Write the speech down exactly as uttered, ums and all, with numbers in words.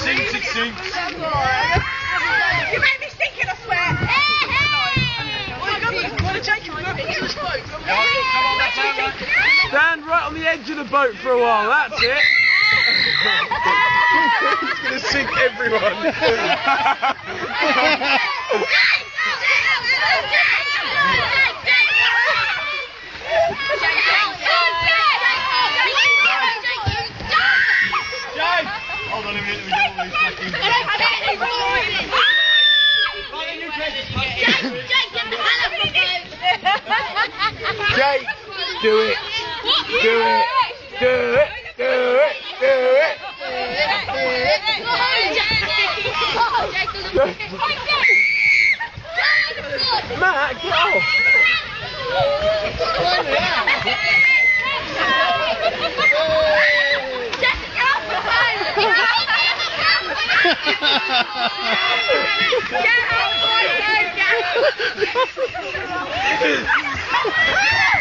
sinks, it sinks. You made me sink it, I swear. Stand right on the edge of the boat for a while, that's it. It's going to sink everyone. Hold on a minute, we don't want these fucking... Jake, do it. Do it. Do it. Do it. Do it. Matt, get off. Get out, boy, go, go.